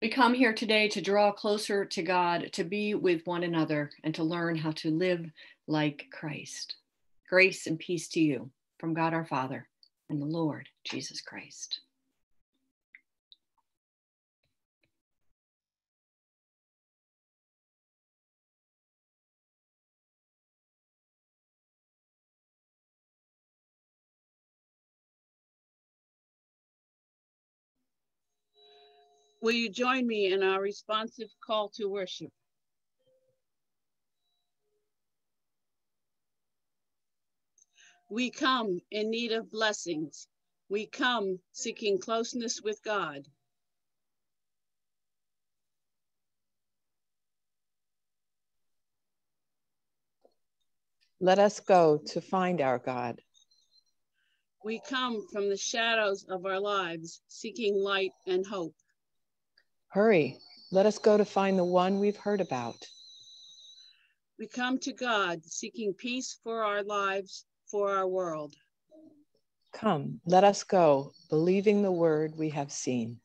We come here today to draw closer to God, to be with one another, and to learn how to live like Christ. Grace and peace to you from God our Father and the Lord Jesus Christ. Will you join me in our responsive call to worship? We come in need of blessings. We come seeking closeness with God. Let us go to find our God. We come from the shadows of our lives, seeking light and hope. Hurry, let us go to find the one we've heard about. We come to God, seeking peace for our lives, for our world. Come, let us go, believing the word we have seen.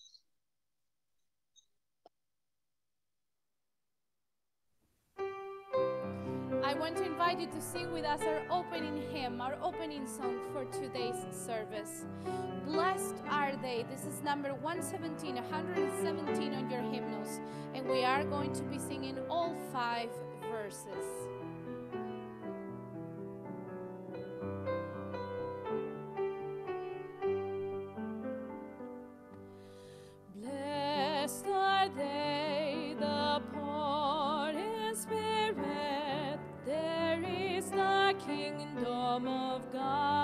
I want to invite you to sing with us our opening hymn, our opening song for today's service. Blessed are they. This is number 117 on your hymnals, and we are going to be singing all 5 verses. Blessed are they, the poor in spirit, there is the kingdom of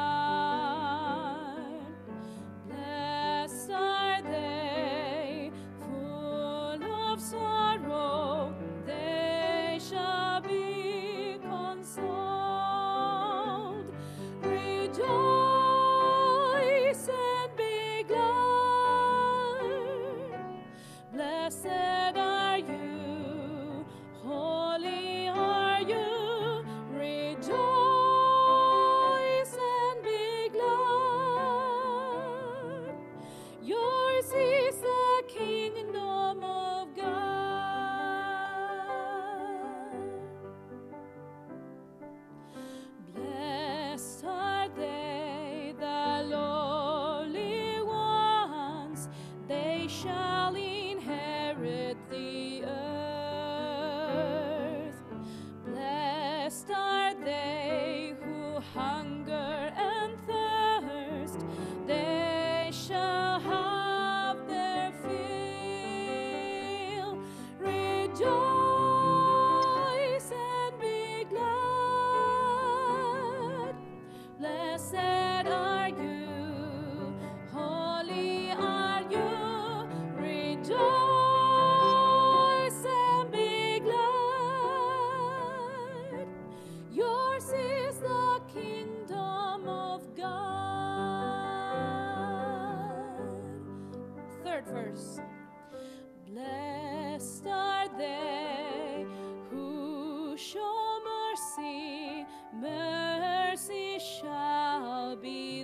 God. Blessed are they, full of sorrow, they shall be consoled. Rejoice and be glad. Blessed are you, holy are you, rejoice and be glad. Yours is the kingdom of God. Blessed are they, the lowly ones, they shall inherit the earth. Blessed are they who hunger and thirst, they shall have their fill. Rejoice and be glad. Blessed are you, holy are you, rejoice and be glad. Yours is the kingdom of God. 3rd verse. Blessed are they who show mercy, mercy shall be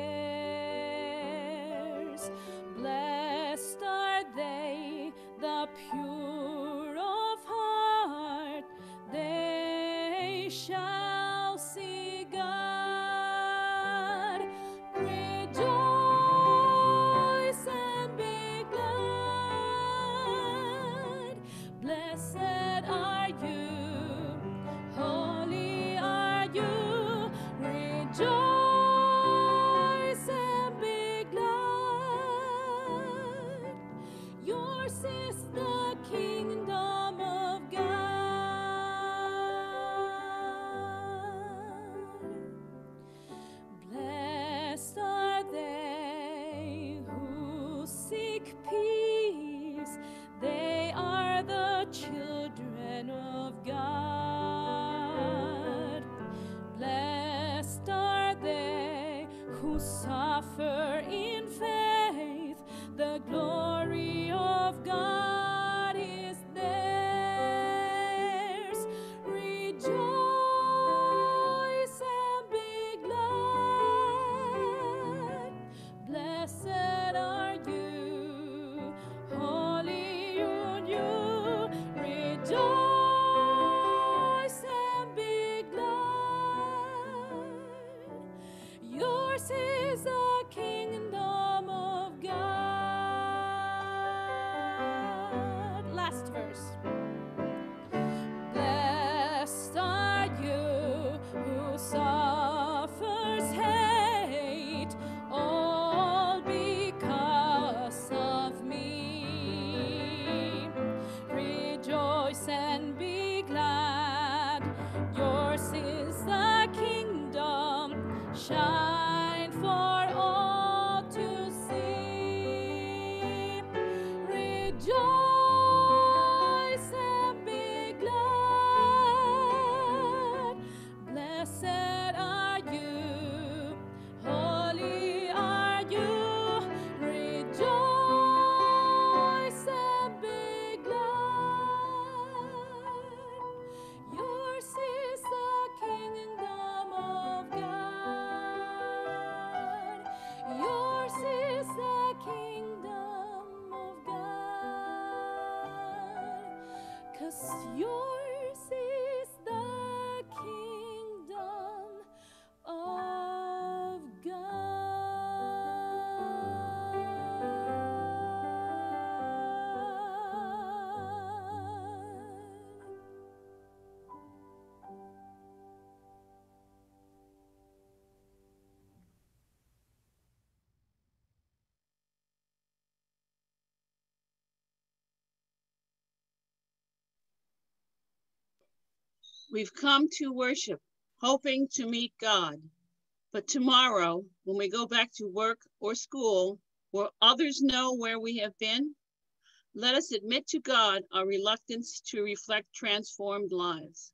theirs. Blessed are they, the pure of heart, they shall see God. Rejoice and be glad. Blessed are you, holy are you, rejoice and be glad. Yours is the kingdom of God. Blessed are they who seek peace, they are the children of God. Blessed are they who suffer in faith, the glory of God is theirs. Rejoice and be glad. Blessed are you, holy is the kingdom of God. Last verse. Blessed are you who suffers hate, all because of me. Rejoice and be glad, yours is the kingdom, shine for all to see. Rejoice and be glad, blessed are you, holy are you. Rejoice and be glad, yours is the kingdom of God. Yours is the kingdom of God. 'Cause yours is the kingdom of We've come to worship, hoping to meet God. But tomorrow, when we go back to work or school, will others know where we have been? Let us admit to God our reluctance to reflect transformed lives.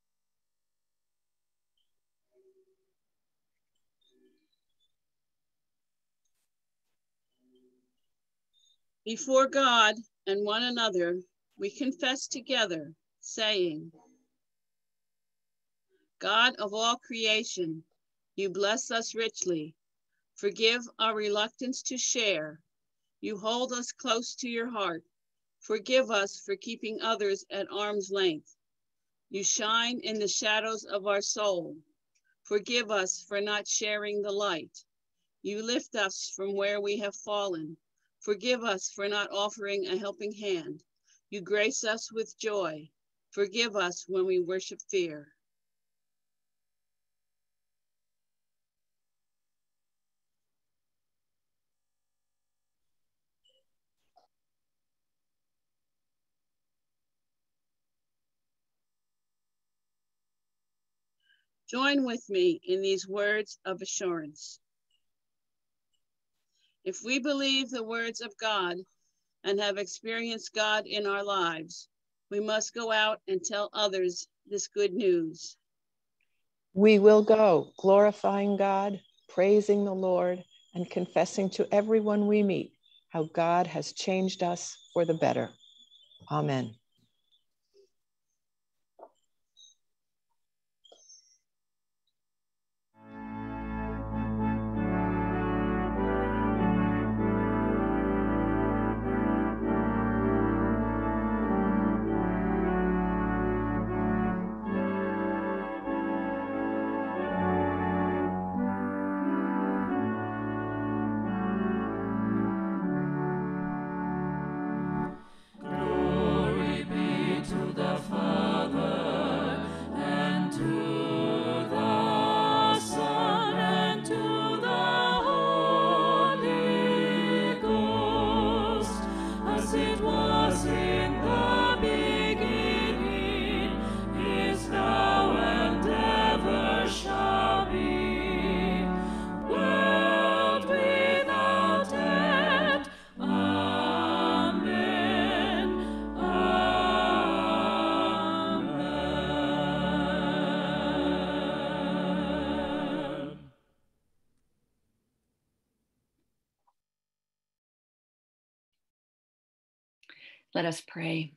Before God and one another, we confess together, saying, God of all creation, you bless us richly. Forgive our reluctance to share. You hold us close to your heart. Forgive us for keeping others at arm's length. You shine in the shadows of our soul. Forgive us for not sharing the light. You lift us from where we have fallen. Forgive us for not offering a helping hand. You grace us with joy. Forgive us when we worship fear. Join with me in these words of assurance. If we believe the words of God and have experienced God in our lives, we must go out and tell others this good news. We will go, glorifying God, praising the Lord, and confessing to everyone we meet how God has changed us for the better. Amen. Let us pray.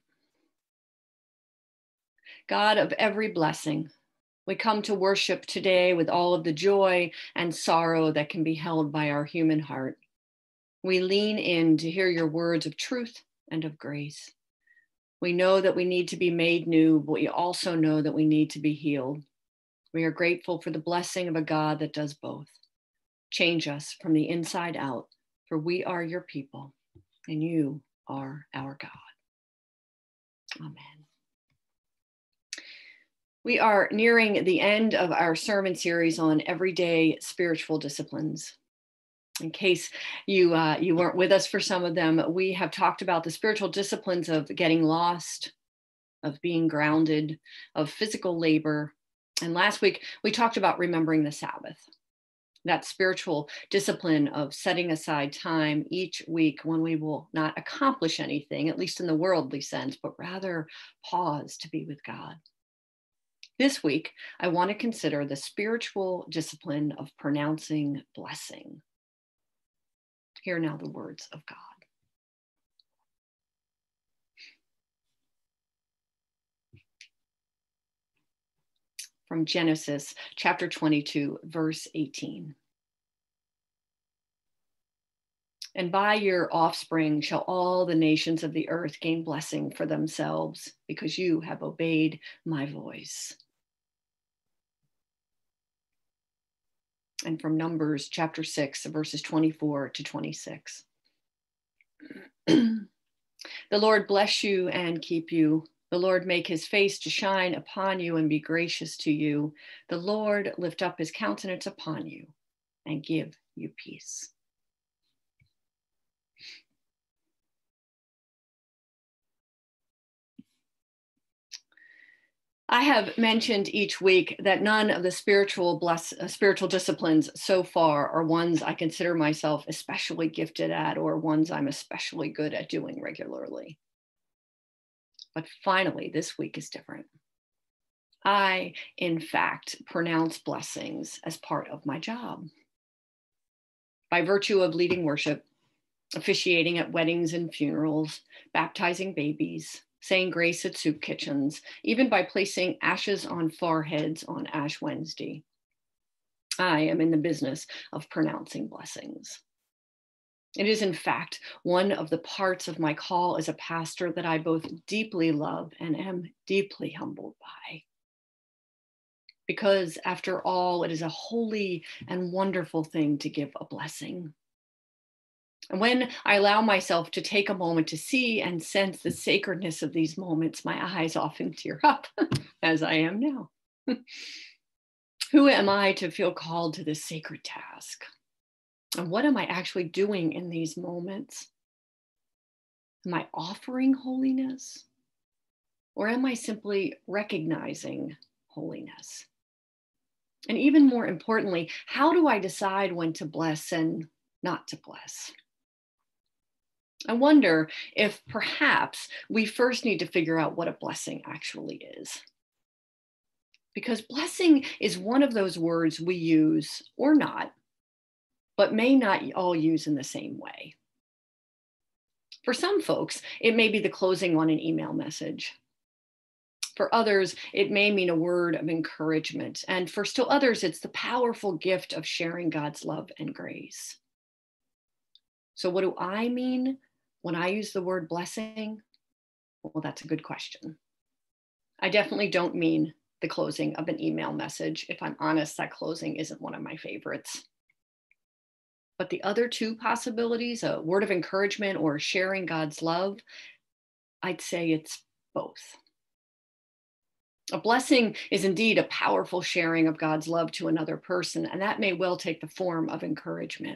God of every blessing, we come to worship today with all of the joy and sorrow that can be held by our human heart. We lean in to hear your words of truth and of grace. We know that we need to be made new, but we also know that we need to be healed. We are grateful for the blessing of a God that does both. Change us from the inside out, for we are your people, and you are our God. Amen. We are nearing the end of our sermon series on everyday spiritual disciplines. In case you weren't with us for some of them, we have talked about the spiritual disciplines of getting lost, of being grounded, of physical labor. And last week, we talked about remembering the Sabbath, that spiritual discipline of setting aside time each week when we will not accomplish anything, at least in the worldly sense, but rather pause to be with God. This week, I want to consider the spiritual discipline of pronouncing blessing. Hear now the words of God. From Genesis chapter 22, verse 18. And by your offspring shall all the nations of the earth gain blessing for themselves, because you have obeyed my voice. And from Numbers chapter 6, verses 24 to 26. The Lord bless you and keep you. The Lord make his face to shine upon you and be gracious to you. The Lord lift up his countenance upon you and give you peace. I have mentioned each week that none of the spiritual disciplines so far are ones I consider myself especially gifted at or ones I'm especially good at doing regularly. But finally, this week is different. I, in fact, pronounce blessings as part of my job. By virtue of leading worship, officiating at weddings and funerals, baptizing babies, saying grace at soup kitchens, even by placing ashes on foreheads on Ash Wednesday, I am in the business of pronouncing blessings. It is, in fact, one of the parts of my call as a pastor that I both deeply love and am deeply humbled by. Because, after all, it is a holy and wonderful thing to give a blessing. And when I allow myself to take a moment to see and sense the sacredness of these moments, my eyes often tear up, as I am now. Who am I to feel called to this sacred task? And what am I actually doing in these moments? Am I offering holiness? Or am I simply recognizing holiness? And even more importantly, how do I decide when to bless and not to bless? I wonder if perhaps we first need to figure out what a blessing actually is. Because blessing is one of those words we use or not, but may not all use in the same way. For some folks, it may be the closing on an email message. For others, it may mean a word of encouragement. And for still others, it's the powerful gift of sharing God's love and grace. So what do I mean when I use the word blessing? Well, that's a good question. I definitely don't mean the closing of an email message. If I'm honest, that closing isn't one of my favorites. But the other two possibilities, a word of encouragement or sharing God's love, I'd say it's both. A blessing is indeed a powerful sharing of God's love to another person, and that may well take the form of encouragement.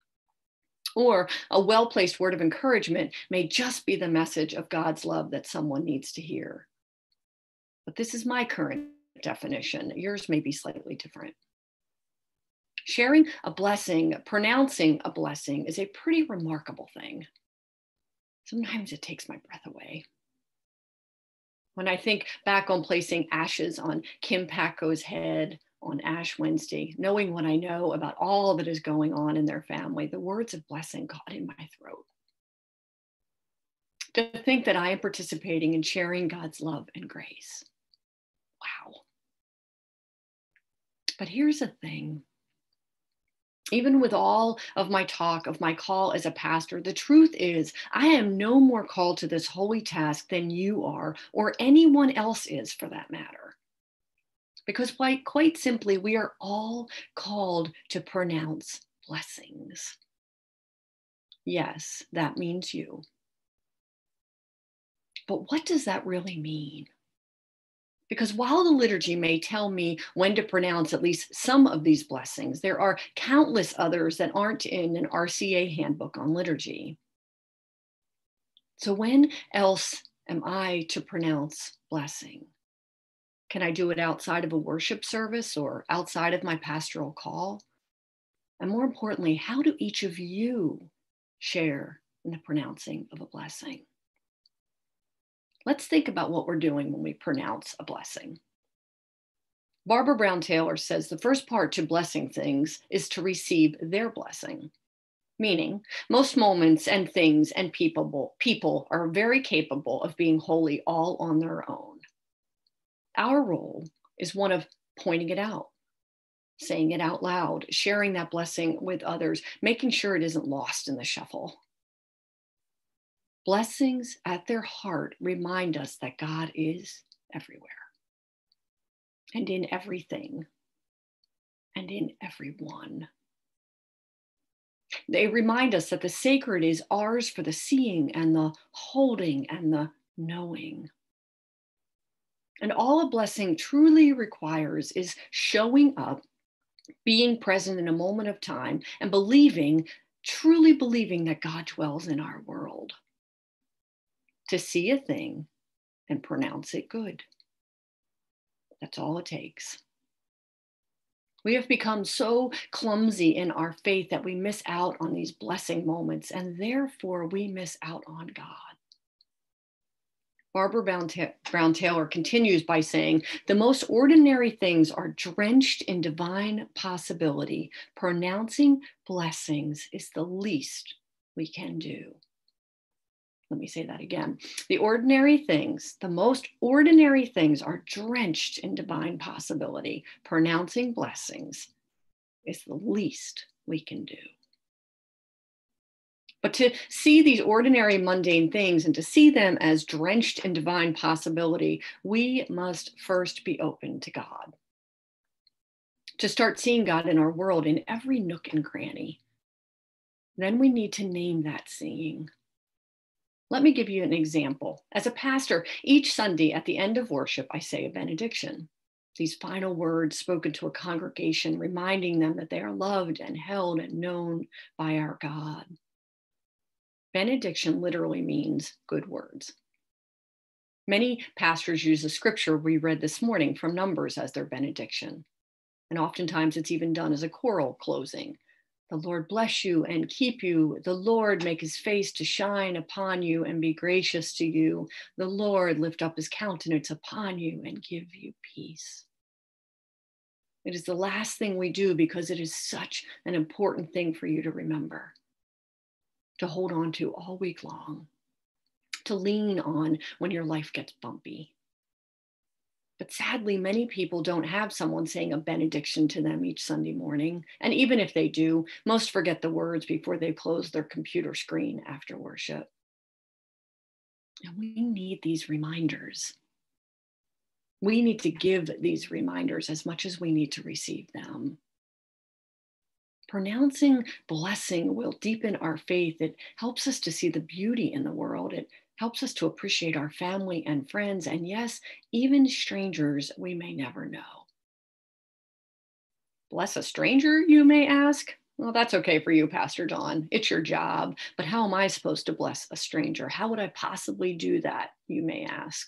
Or a well-placed word of encouragement may just be the message of God's love that someone needs to hear. But this is my current definition. Yours may be slightly different. Sharing a blessing, pronouncing a blessing is a pretty remarkable thing. Sometimes it takes my breath away. When I think back on placing ashes on Kim Packo's head on Ash Wednesday, knowing what I know about all that is going on in their family, the words of blessing got in my throat. To think that I am participating in sharing God's love and grace. Wow. But here's the thing. Even with all of my talk of my call as a pastor, the truth is I am no more called to this holy task than you are, or anyone else is for that matter. Because quite simply, we are all called to pronounce blessings. Yes, that means you. But what does that really mean? Because while the liturgy may tell me when to pronounce at least some of these blessings, there are countless others that aren't in an RCA handbook on liturgy. So when else am I to pronounce blessing? Can I do it outside of a worship service or outside of my pastoral call? And more importantly, how do each of you share in the pronouncing of a blessing? Let's think about what we're doing when we pronounce a blessing. Barbara Brown Taylor says the first part to blessing things is to receive their blessing. Meaning, most moments and things and people are very capable of being holy all on their own. Our role is one of pointing it out, saying it out loud, sharing that blessing with others, making sure it isn't lost in the shuffle. Blessings at their heart remind us that God is everywhere and in everything and in everyone. They remind us that the sacred is ours for the seeing and the holding and the knowing. And all a blessing truly requires is showing up, being present in a moment of time, and believing, truly believing that God dwells in our world. To see a thing and pronounce it good. That's all it takes. We have become so clumsy in our faith that we miss out on these blessing moments, and therefore we miss out on God. Barbara Brown Taylor continues by saying, the most ordinary things are drenched in divine possibility. Pronouncing blessings is the least we can do. Let me say that again. The ordinary things, the most ordinary things are drenched in divine possibility. Pronouncing blessings is the least we can do. But to see these ordinary mundane things and to see them as drenched in divine possibility, we must first be open to God. To start seeing God in our world in every nook and cranny. Then we need to name that seeing. Let me give you an example. As a pastor, each Sunday at the end of worship, I say a benediction. These final words spoken to a congregation, reminding them that they are loved and held and known by our God. Benediction literally means good words. Many pastors use the scripture we read this morning from Numbers as their benediction. And oftentimes it's even done as a choral closing. The Lord bless you and keep you. The Lord make his face to shine upon you and be gracious to you. The Lord lift up his countenance upon you and give you peace. It is the last thing we do because it is such an important thing for you to remember, to hold on to all week long, to lean on when your life gets bumpy. But sadly, many people don't have someone saying a benediction to them each Sunday morning. And even if they do, most forget the words before they close their computer screen after worship. And we need these reminders. We need to give these reminders as much as we need to receive them. Pronouncing blessing will deepen our faith. It helps us to see the beauty in the world. It helps us to appreciate our family and friends, and yes, even strangers we may never know. Bless a stranger, you may ask? Well, that's okay for you, Pastor Dawn. It's your job. But how am I supposed to bless a stranger? How would I possibly do that, you may ask?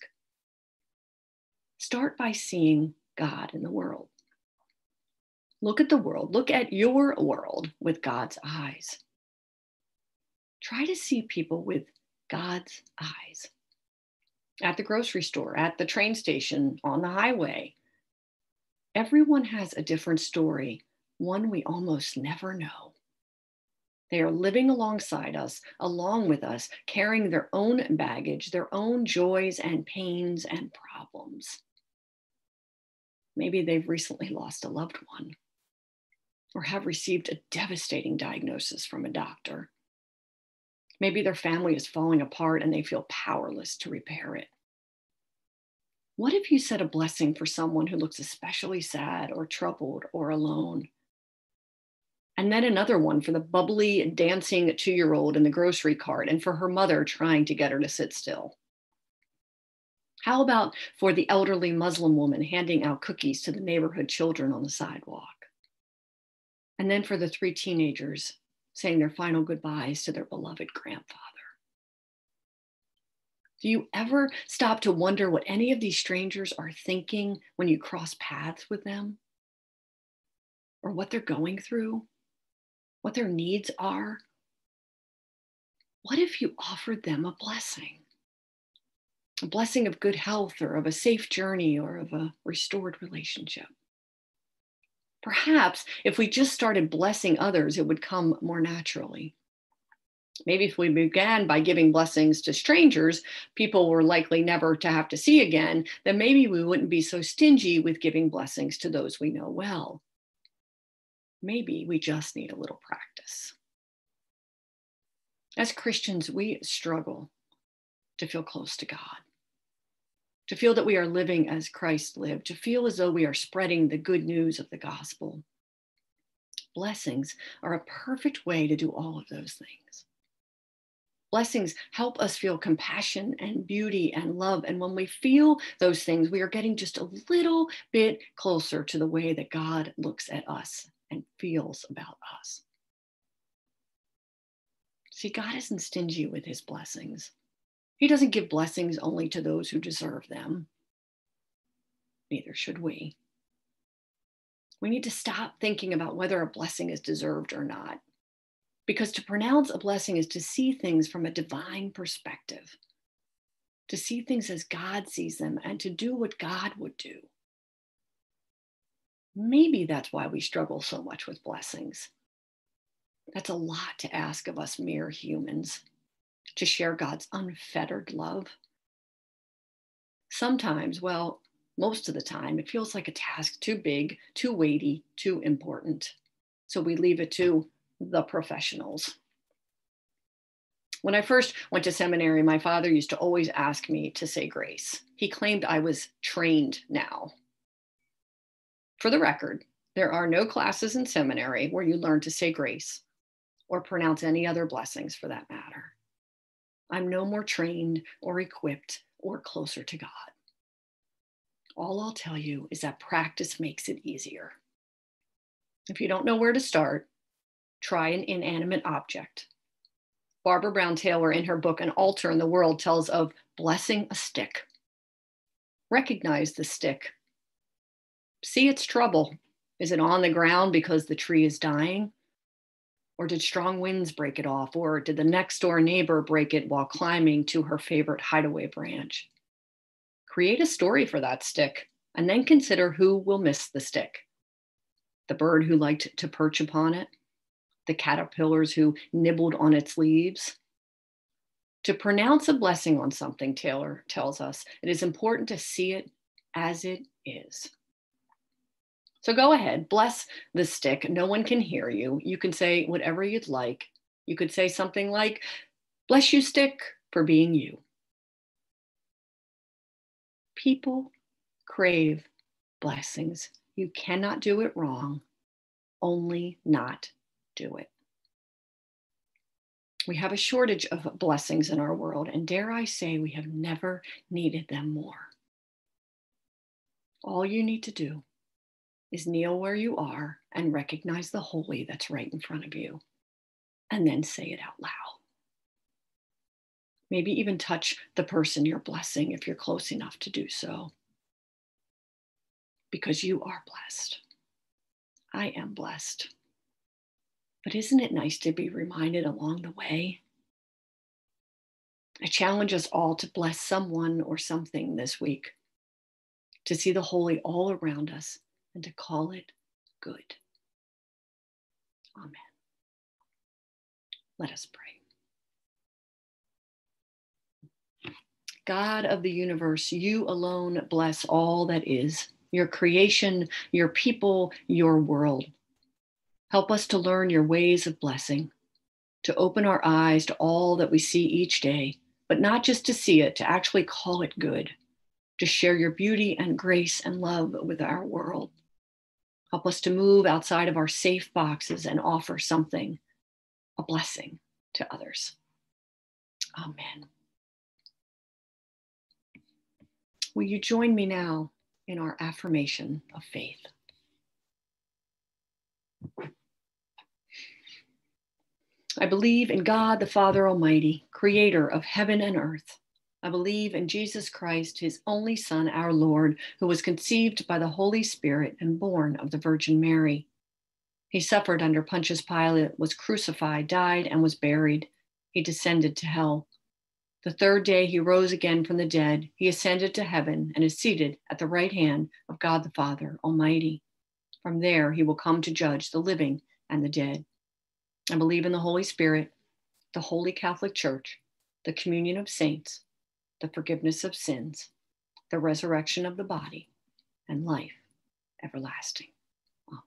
Start by seeing God in the world. Look at the world. Look at your world with God's eyes. Try to see people with God's eyes. At the grocery store, at the train station, on the highway. Everyone has a different story, one we almost never know. They are living alongside us, along with us, carrying their own baggage, their own joys and pains and problems. Maybe they've recently lost a loved one or have received a devastating diagnosis from a doctor. Maybe their family is falling apart and they feel powerless to repair it. What if you said a blessing for someone who looks especially sad or troubled or alone? And then another one for the bubbly, dancing 2-year-old in the grocery cart and for her mother trying to get her to sit still. How about for the elderly Muslim woman handing out cookies to the neighborhood children on the sidewalk? And then for the 3 teenagers saying their final goodbyes to their beloved grandfather. Do you ever stop to wonder what any of these strangers are thinking when you cross paths with them? Or what they're going through? What their needs are? What if you offered them a blessing? A blessing of good health or of a safe journey or of a restored relationship. Perhaps if we just started blessing others, it would come more naturally. Maybe if we began by giving blessings to strangers, people we're likely never to have to see again, then maybe we wouldn't be so stingy with giving blessings to those we know well. Maybe we just need a little practice. As Christians, we struggle to feel close to God, to feel that we are living as Christ lived, to feel as though we are spreading the good news of the gospel. Blessings are a perfect way to do all of those things. Blessings help us feel compassion and beauty and love. And when we feel those things, we are getting just a little bit closer to the way that God looks at us and feels about us. See, God isn't stingy with his blessings. He doesn't give blessings only to those who deserve them. Neither should we. We need to stop thinking about whether a blessing is deserved or not. Because to pronounce a blessing is to see things from a divine perspective, to see things as God sees them and to do what God would do. Maybe that's why we struggle so much with blessings. That's a lot to ask of us mere humans, to share God's unfettered love. Sometimes, well, most of the time, it feels like a task too big, too weighty, too important. So we leave it to the professionals. When I first went to seminary, my father used to always ask me to say grace. He claimed I was trained now. For the record, there are no classes in seminary where you learn to say grace or pronounce any other blessings for that matter. I'm no more trained or equipped or closer to God. All I'll tell you is that practice makes it easier. If you don't know where to start, try an inanimate object. Barbara Brown Taylor, in her book, An Altar in the World, tells of blessing a stick. Recognize the stick. See its trouble. Is it on the ground because the tree is dying? Or did strong winds break it off? Or did the next door neighbor break it while climbing to her favorite hideaway branch? Create a story for that stick and then consider who will miss the stick. The bird who liked to perch upon it, the caterpillars who nibbled on its leaves. To pronounce a blessing on something, Taylor tells us, it is important to see it as it is. So go ahead, bless the stick. No one can hear you. You can say whatever you'd like. You could say something like, bless you, stick, for being you. People crave blessings. You cannot do it wrong, only not do it. We have a shortage of blessings in our world, and dare I say, we have never needed them more. All you need to do is kneel where you are and recognize the holy that's right in front of you, and then say it out loud. Maybe even touch the person you're blessing if you're close enough to do so. Because you are blessed. I am blessed. But isn't it nice to be reminded along the way? I challenge us all to bless someone or something this week, to see the holy all around us and to call it good. Amen. Let us pray. God of the universe, you alone bless all that is, your creation, your people, your world. Help us to learn your ways of blessing, to open our eyes to all that we see each day, but not just to see it, to actually call it good, to share your beauty and grace and love with our world. Help us to move outside of our safe boxes and offer something, a blessing to others. Amen. Will you join me now in our affirmation of faith? I believe in God, the Father Almighty, creator of heaven and earth. I believe in Jesus Christ, his only Son, our Lord, who was conceived by the Holy Spirit and born of the Virgin Mary. He suffered under Pontius Pilate, was crucified, died, and was buried. He descended to hell. The third day he rose again from the dead. He ascended to heaven and is seated at the right hand of God the Father Almighty. From there he will come to judge the living and the dead. I believe in the Holy Spirit, the Holy Catholic Church, the communion of saints, the forgiveness of sins, the resurrection of the body, and life everlasting. Amen.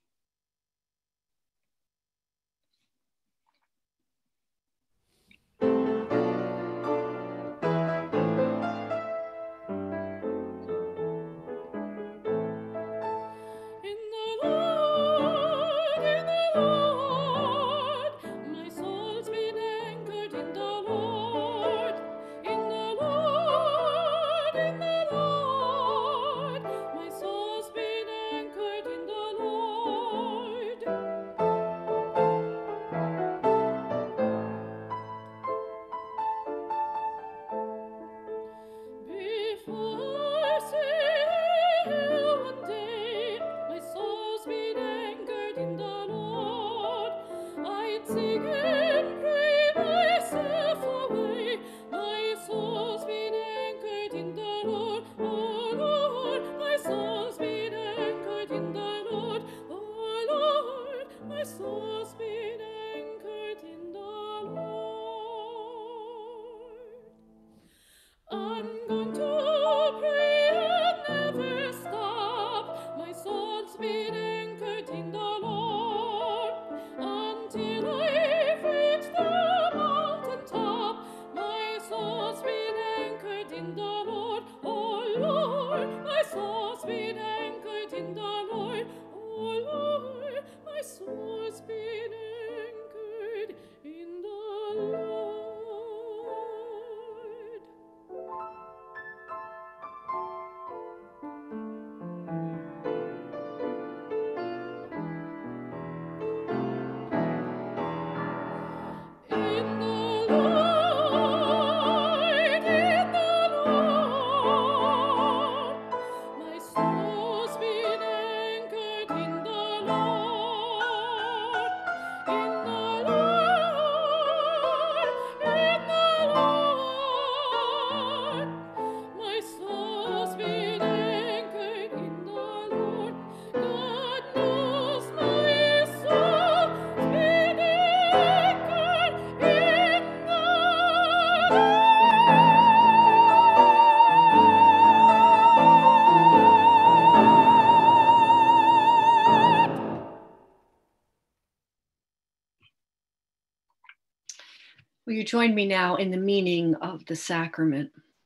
Will you join me now in the meaning of the sacrament?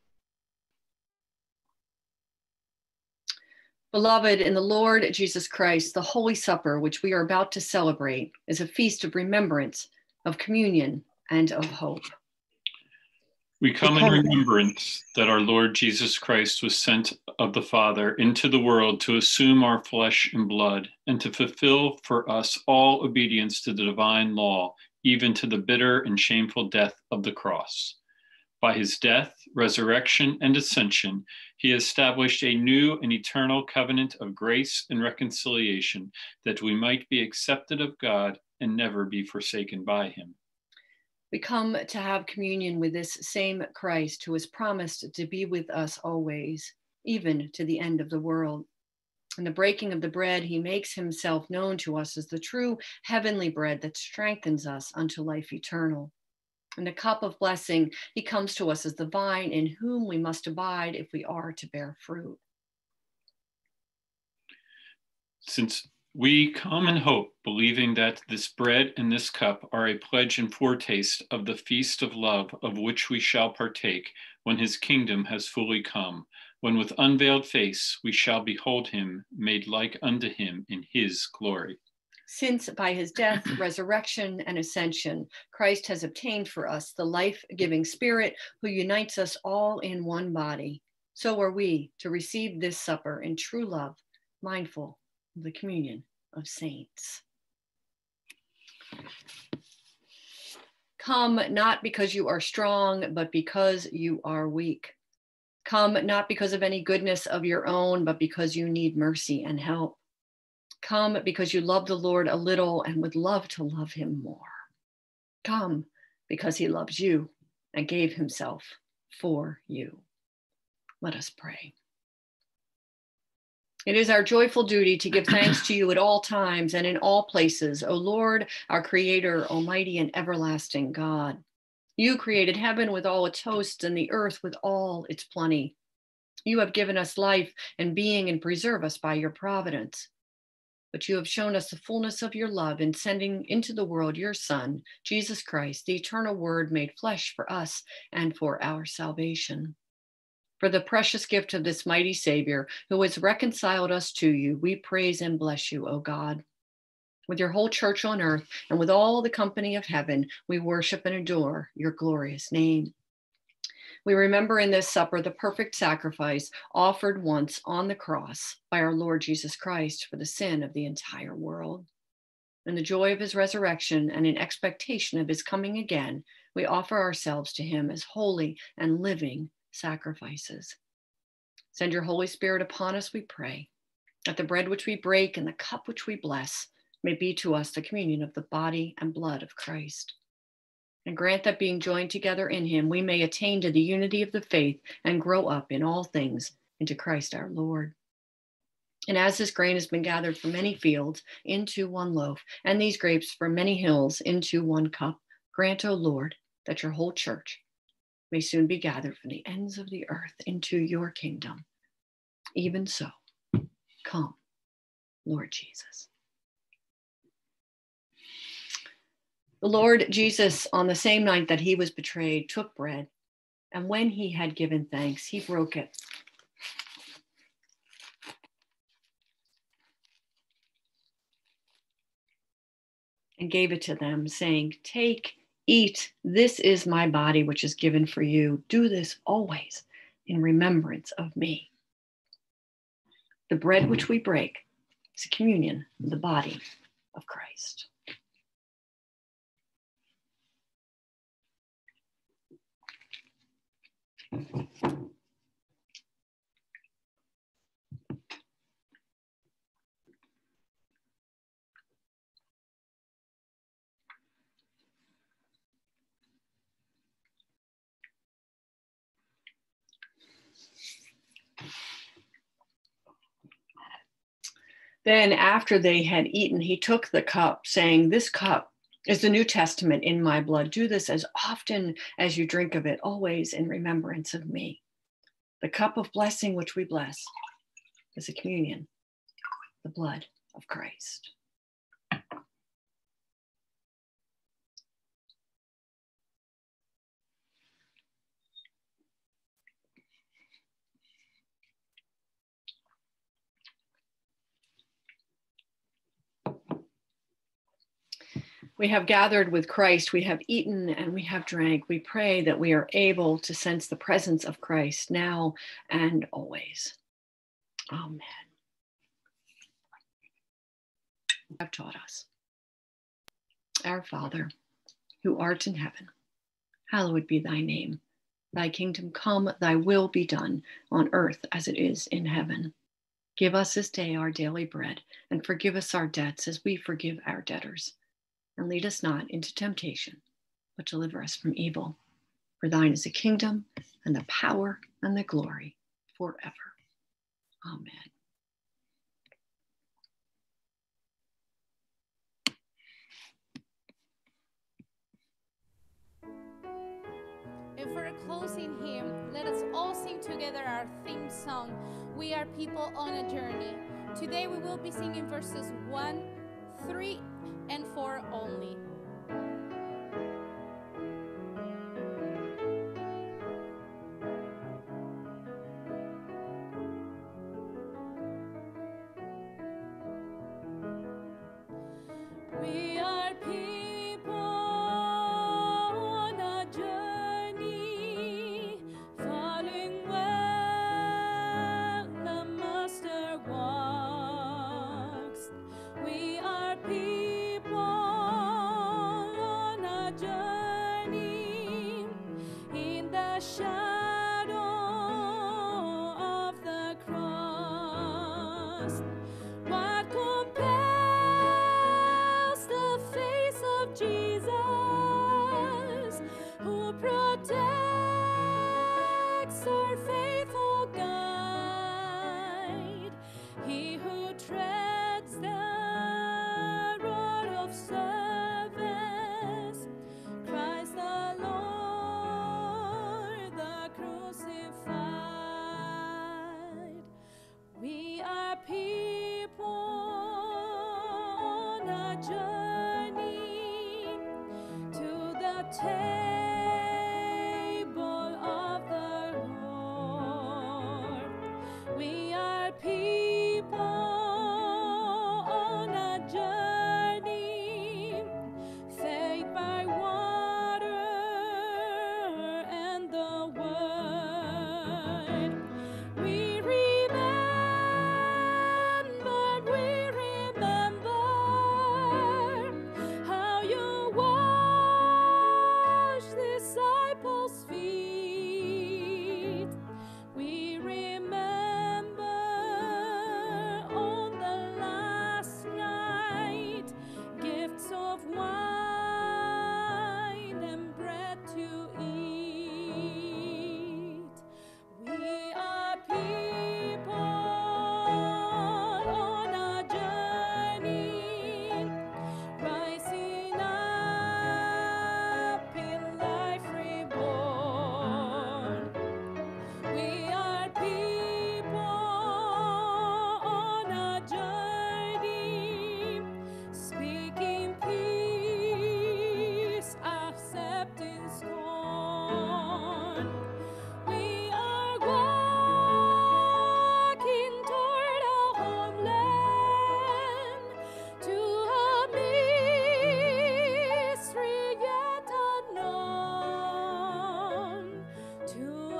Beloved, in the Lord Jesus Christ, the Holy Supper, which we are about to celebrate, is a feast of remembrance, of communion, and of hope. We come in remembrance that our Lord Jesus Christ was sent of the Father into the world to assume our flesh and blood and to fulfill for us all obedience to the divine law, even to the bitter and shameful death of the cross. By his death, resurrection, and ascension, he established a new and eternal covenant of grace and reconciliation, that we might be accepted of God and never be forsaken by him. We come to have communion with this same Christ who has promised to be with us always, even to the end of the world. In the breaking of the bread, he makes himself known to us as the true heavenly bread that strengthens us unto life eternal. In the cup of blessing, he comes to us as the vine in whom we must abide if we are to bear fruit. Since we come in hope, believing that this bread and this cup are a pledge and foretaste of the feast of love of which we shall partake when his kingdom has fully come, when with unveiled face we shall behold him, made like unto him in his glory. Since by his death, resurrection, and ascension, Christ has obtained for us the life-giving Spirit who unites us all in one body, so are we to receive this supper in true love, mindful of the communion of saints. Come not because you are strong, but because you are weak. Come not because of any goodness of your own, but because you need mercy and help. Come because you love the Lord a little and would love to love him more. Come because he loves you and gave himself for you. Let us pray. It is our joyful duty to give thanks to you at all times and in all places, O Lord, our Creator, Almighty and everlasting God. You created heaven with all its hosts and the earth with all its plenty. You have given us life and being and preserve us by your providence. But you have shown us the fullness of your love in sending into the world your Son, Jesus Christ, the eternal Word made flesh for us and for our salvation. For the precious gift of this mighty Savior who has reconciled us to you, we praise and bless you, O God. With your whole church on earth and with all the company of heaven, we worship and adore your glorious name. We remember in this supper the perfect sacrifice offered once on the cross by our Lord Jesus Christ for the sin of the entire world. In the joy of his resurrection and in expectation of his coming again, we offer ourselves to him as holy and living sacrifices. Send your Holy Spirit upon us, we pray, that the bread which we break and the cup which we bless may be to us the communion of the body and blood of Christ. And grant that being joined together in him, we may attain to the unity of the faith and grow up in all things into Christ our Lord. And as this grain has been gathered from many fields into one loaf, and these grapes from many hills into one cup, grant, O Lord, that your whole church may soon be gathered from the ends of the earth into your kingdom. Even so, come, Lord Jesus. The Lord Jesus, on the same night that he was betrayed, took bread, and when he had given thanks, he broke it. And gave it to them, saying, "Take, eat, this is my body, which is given for you. Do this always in remembrance of me." The bread which we break is a communion of the body of Christ. Then after they had eaten, he took the cup, saying, "This cup is the New Testament in my blood. Do this as often as you drink of it, always in remembrance of me." The cup of blessing which we bless is a communion, the blood of Christ. We have gathered with Christ, we have eaten and we have drank. We pray that we are able to sense the presence of Christ now and always. Amen. You have taught us. Our Father, who art in heaven, hallowed be thy name. Thy kingdom come, thy will be done on earth as it is in heaven. Give us this day our daily bread, and forgive us our debts as we forgive our debtors. And lead us not into temptation, but deliver us from evil. For thine is the kingdom and the power and the glory forever. Amen. And for a closing hymn, let us all sing together our theme song, "We Are People on a Journey." Today we will be singing verses 1, 3, and 4 only. journey to the table of the Lord. We are people on a journey, fed by water and the word. We remember how you washed disciples' feet. We remember on the last night, gifts of wine and bread to eat. We are people on a journey, rising up in life reborn. We are people on a journey, speaking peace, accepting scorn. We are walking toward our homeland, to a mystery yet unknown, to a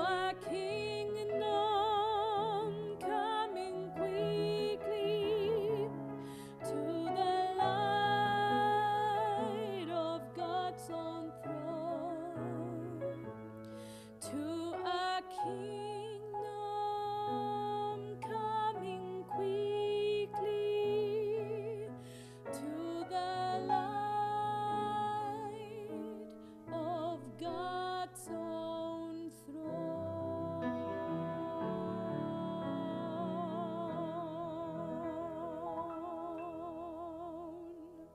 kingdom coming quickly, to the light of God's own throne, to a kingdom coming quickly, to the light of God's own throne.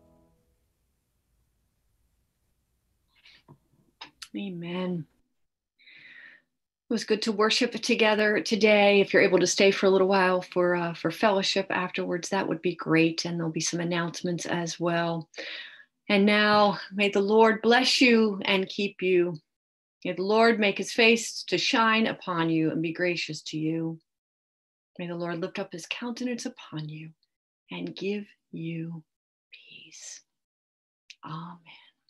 Amen. It was good to worship together today. If you're able to stay for a little while for fellowship afterwards, that would be great. And there'll be some announcements as well. And now may the Lord bless you and keep you. May the Lord make his face to shine upon you and be gracious to you. May the Lord lift up his countenance upon you and give you peace. Amen.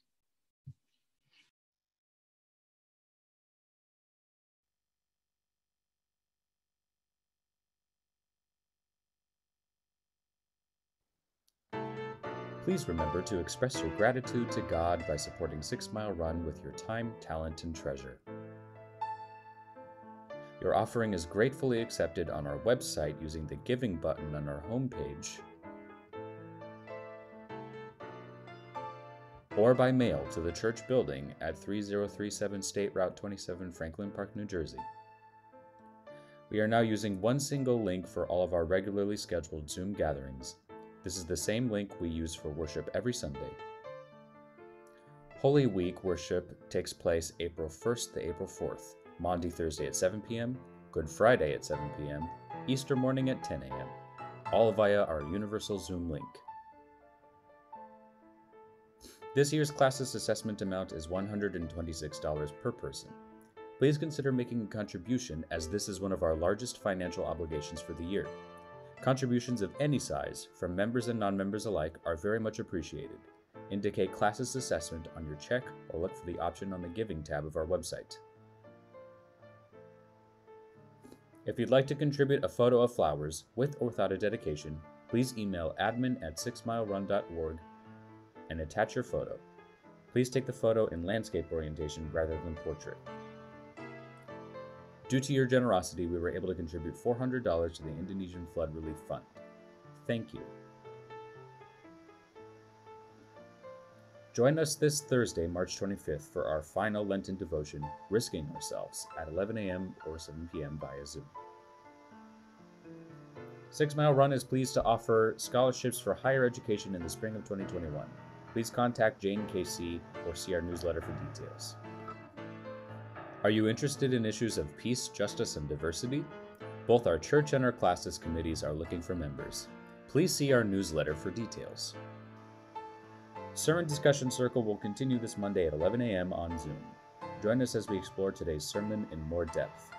Please remember to express your gratitude to God by supporting 6 Mile Run with your time, talent, and treasure. Your offering is gratefully accepted on our website using the Giving button on our homepage, or by mail to the church building at 3037 State Route 27, Franklin Park, New Jersey. We are now using one single link for all of our regularly scheduled Zoom gatherings. This is the same link we use for worship every Sunday. Holy Week worship takes place April 1st to April 4th, Maundy Thursday at 7 p.m., Good Friday at 7 p.m., Easter morning at 10 a.m., all via our universal Zoom link. This year's classes assessment amount is $126 per person. Please consider making a contribution, as this is one of our largest financial obligations for the year. Contributions of any size, from members and non-members alike, are very much appreciated. Indicate classes assessment on your check or look for the option on the Giving tab of our website. If you'd like to contribute a photo of flowers, with or without a dedication, please email admin@6milerun.org and attach your photo. Please take the photo in landscape orientation rather than portrait. Due to your generosity, we were able to contribute $400 to the Indonesian Flood Relief Fund. Thank you. Join us this Thursday, March 25th, for our final Lenten devotion, Risking Ourselves, at 11 a.m. or 7 p.m. via Zoom. 6 Mile Run is pleased to offer scholarships for higher education in the spring of 2021. Please contact Jane Casey or see our newsletter for details. Are you interested in issues of peace, justice, and diversity? Both our church and our classes committees are looking for members. Please see our newsletter for details. Sermon Discussion Circle will continue this Monday at 11 a.m. on Zoom. Join us as we explore today's sermon in more depth.